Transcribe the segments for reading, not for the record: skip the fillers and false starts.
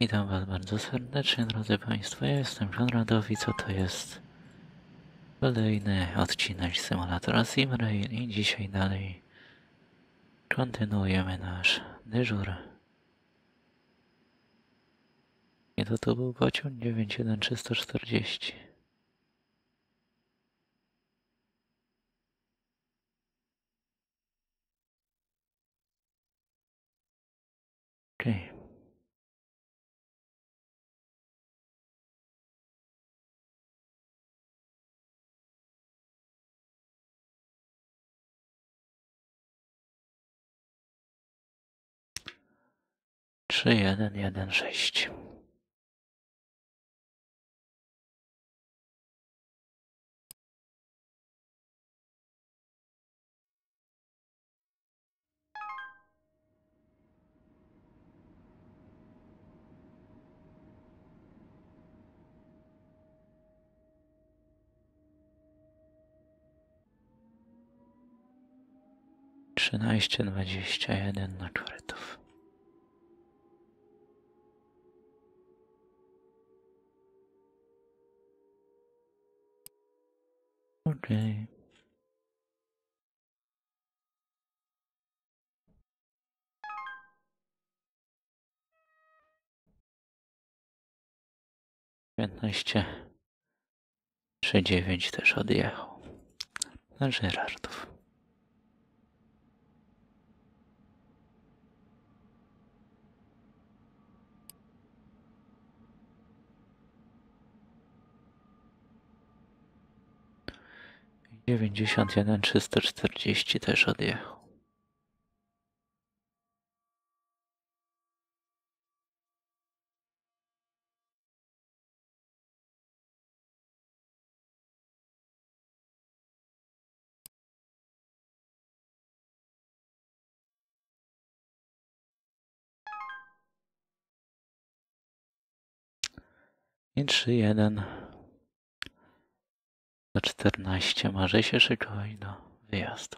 Witam Was bardzo serdecznie, drodzy Państwo. Ja jestem Konradowic, a to jest kolejny odcinek symulatora SimRail i dzisiaj dalej kontynuujemy nasz dyżur. I to był pociąg 91340. Okej. Okay. Trzy, jeden, 6. Trzynaście, 21 na korytów. Okej. Okay. Piętnaście, 3-9 też odjechał. Na Żyrardów. Dziewięćdziesiąt jeden, 340 też odjechał. I 3-1 do 14 może się szykować do wyjazdu.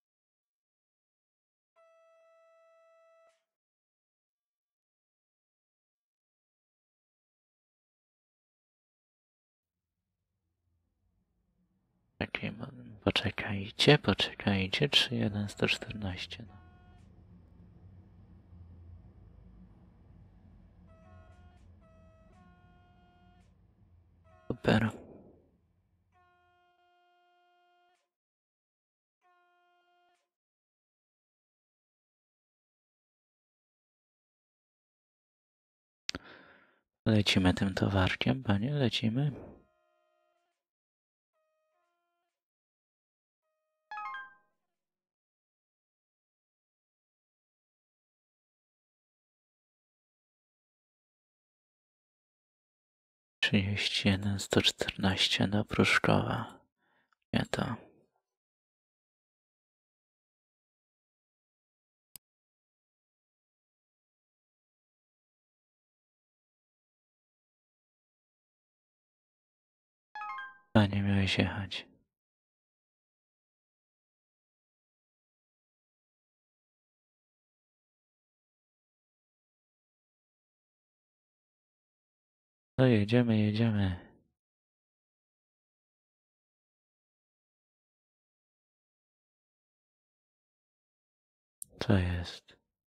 Poczekajcie, 3-1, 114. No. Super. Lecimy tym towarkiem, panie, lecimy. Trzydzieści jeden, 114 do Pruszkowa. Nie to. A nie miałeś jechać. No jedziemy. Co jest?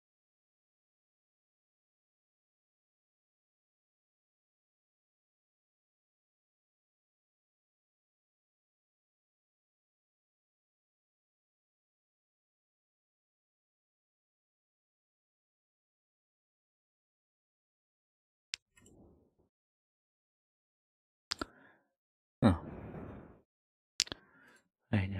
No. Fajnie.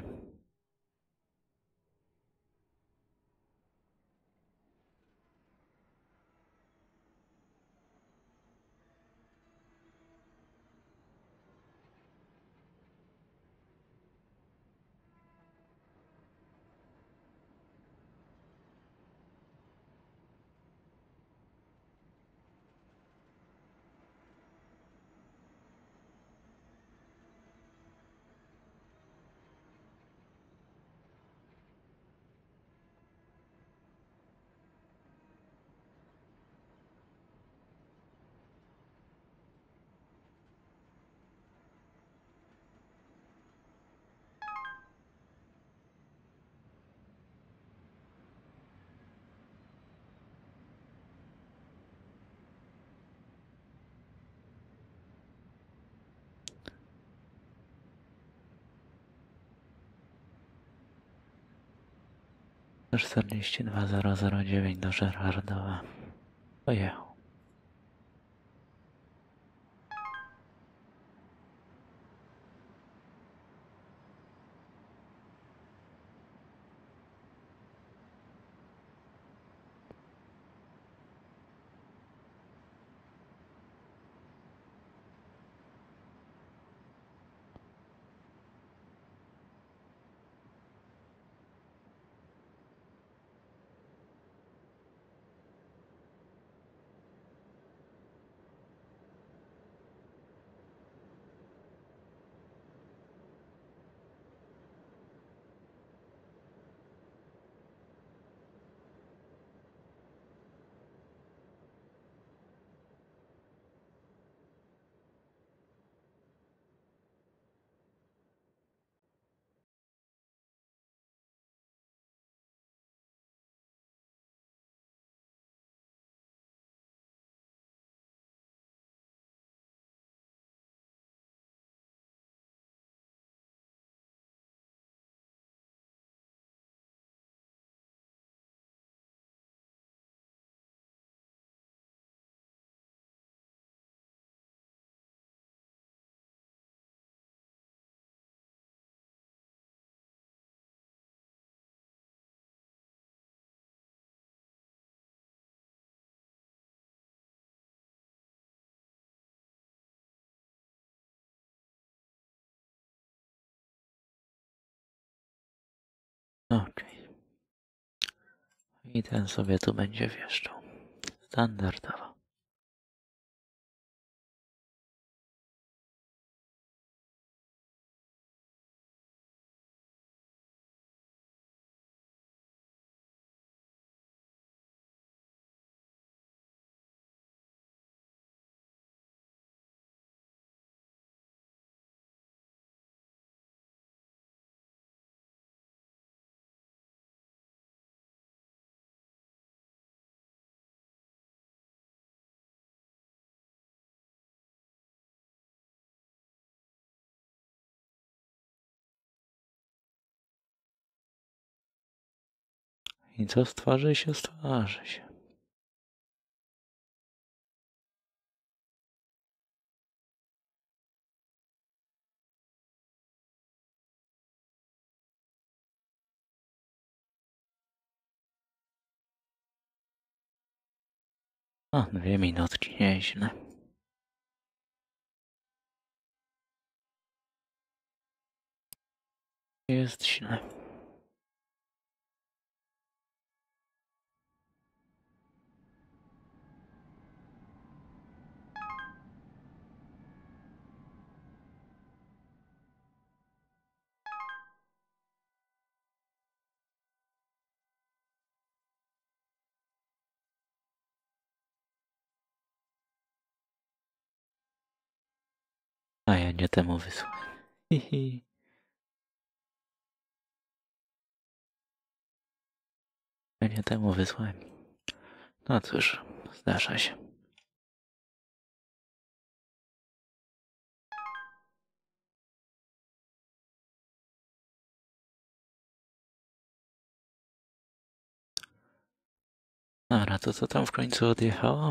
42009 do Żerardowa. Pojechał. Okej. I ten sobie tu będzie wjeżdżał. Standardowo. I co stworzy się, stworzy się. O, 2 minutki, nieźle. Jest źle. A ja nie temu wysłałem. Hihi. Ja nie temu wysłałem. No cóż, zdarza się. Dobra, to co tam w końcu odjechało?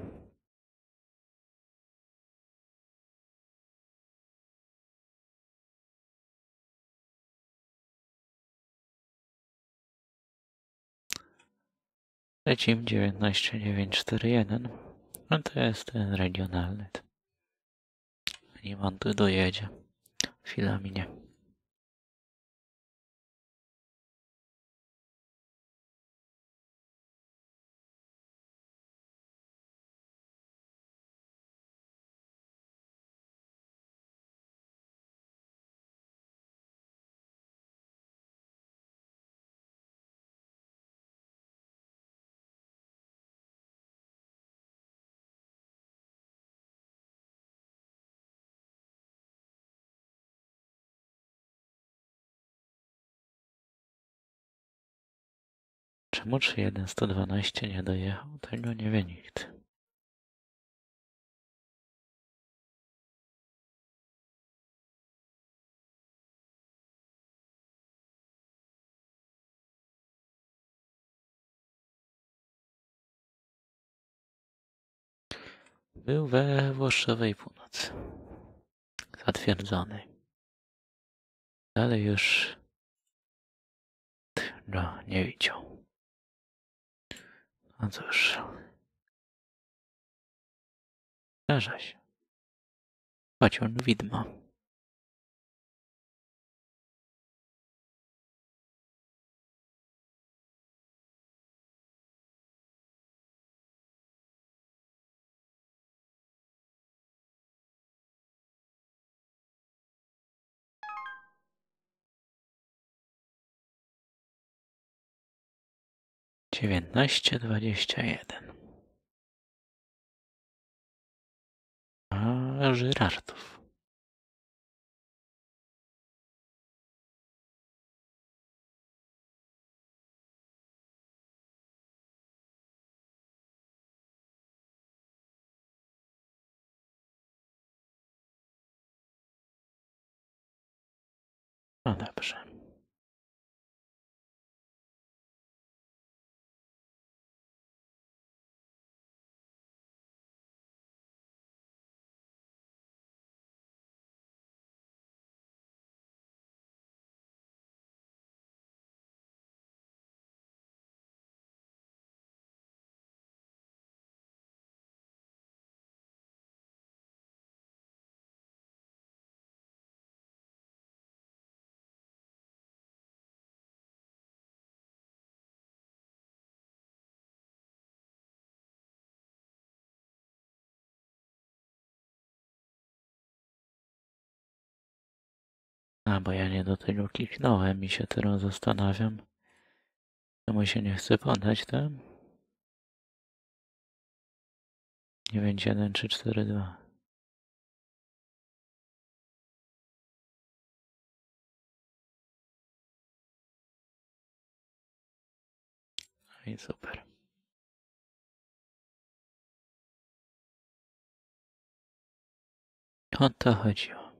Lecim 19941. No to jest ten regionalny. Nim on tu dojedzie. Chwila minie. Czemu 31112 nie dojechał? Tego nie wie nikt. Był we Włoszczowej Północy. Zatwierdzony. Dalej już no, nie widział. No cóż. Zdarza się. Choć on widmo. Dziewiętnaście 21. A Żyrardów. No dobrze. A, bo ja nie do tego kliknąłem i się teraz zastanawiam. Czemu się nie chce podać, tak? 91342. I super. O to chodziło.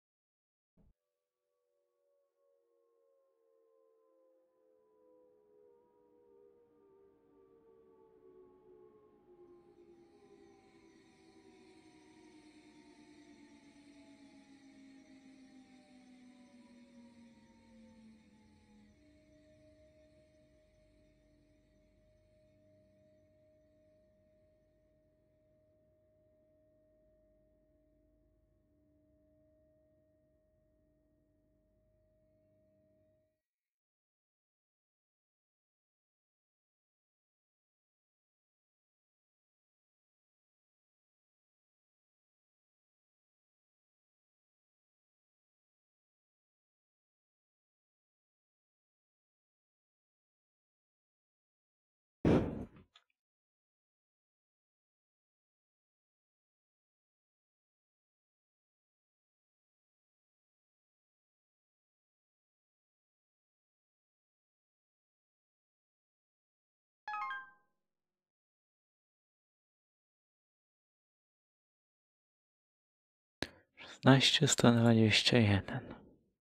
Szesnaście 121.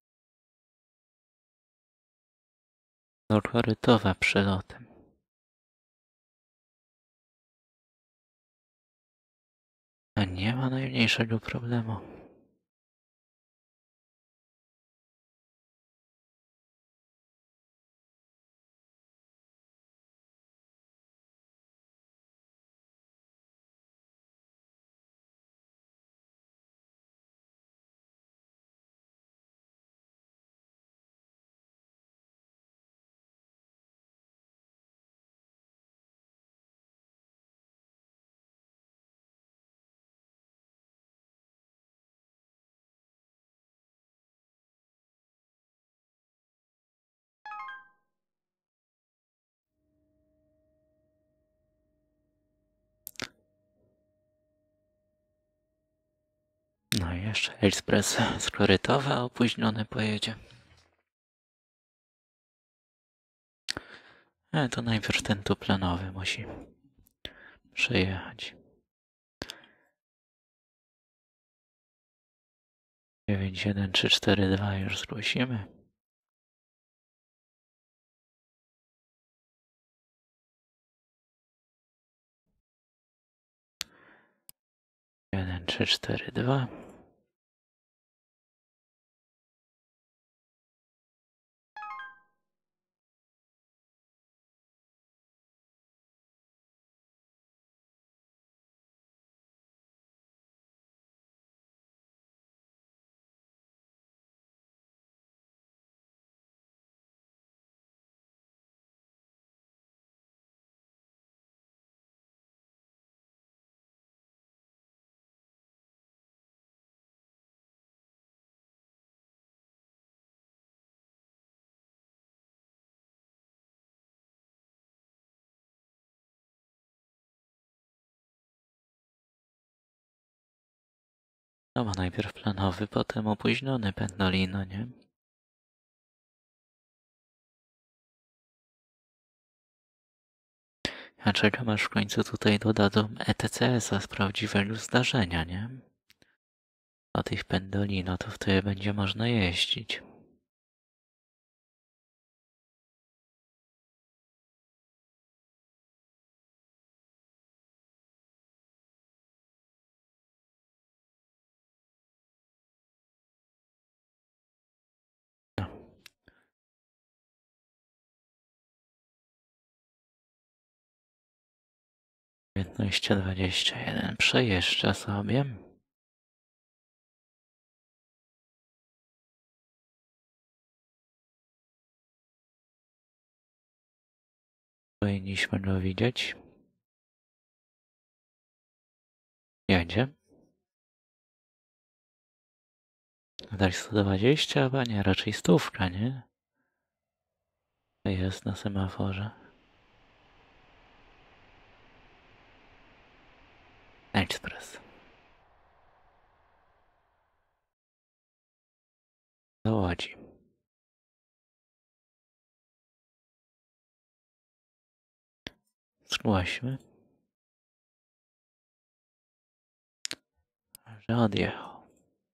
Do Korytowa przelotem. A nie ma najmniejszego problemu. No i jeszcze ekspres z Korytowa opóźniony pojedzie. Ale to najpierw ten tu planowy musi przejechać. 91342 już zgłosimy. 3, 4, 2. No bo najpierw planowy, potem opóźniony pendolino, nie? A czekam aż w końcu tutaj dodadzą ETCS-a z prawdziwego zdarzenia, nie? O tych pendolino to wtedy będzie można jeździć. No. 15:21 przejeżdża sobie. Powinniśmy go widzieć. Jedzie. Dać 120, a nie, raczej 100, nie? Jest na semaforze. Ekspres. Do Łodzi. Zgłośmy, że odjechał.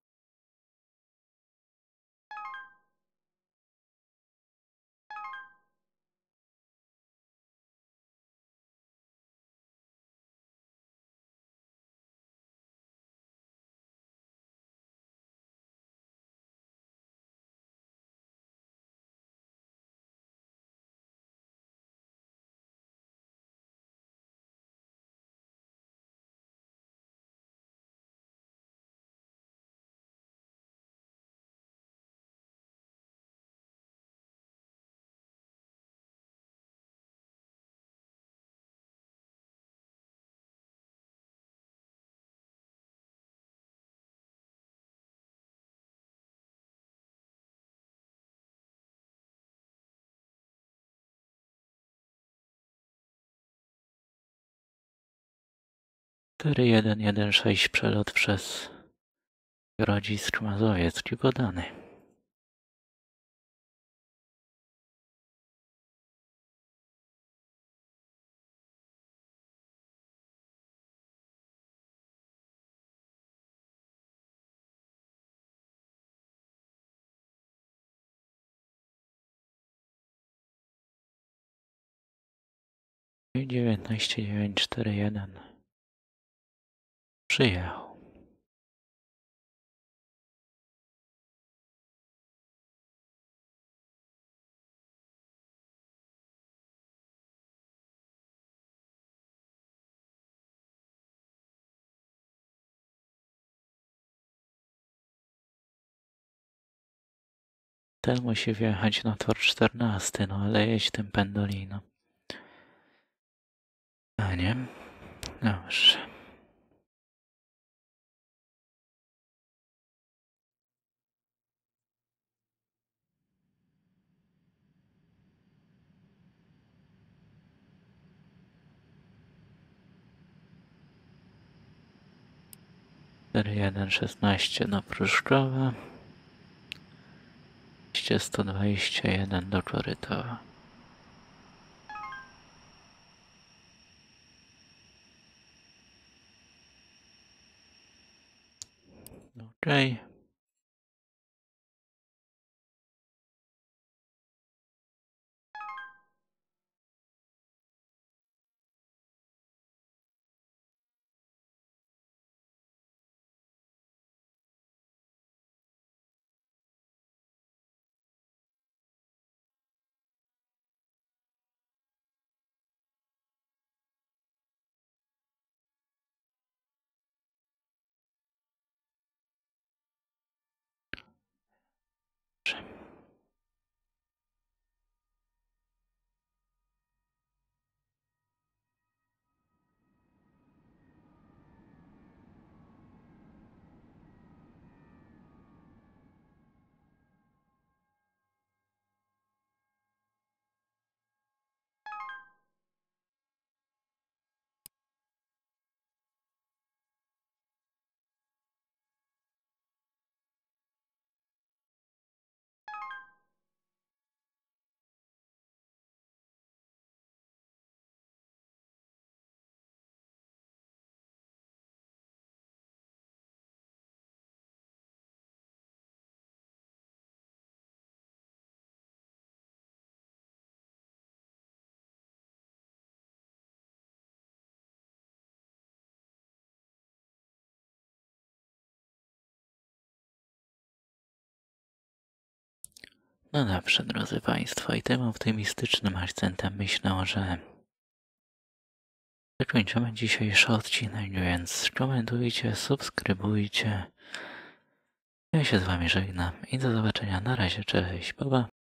Cztery 116 przelot przez Grodzisk Mazowiecki podany. I 19:941 przyjechał. Ten musi wjechać na tor 14, no ale jedź tym pendolino. A nie? Dobrze. Cztery 116 do Pruszkowa. 121 do Korytowa. Okej. No dobrze, drodzy Państwo, i tym optymistycznym akcentem myślę, że zakończymy dzisiejszy odcinek, więc komentujcie, subskrybujcie. Ja się z Wami żegnam i do zobaczenia. Na razie, cześć, pa pa.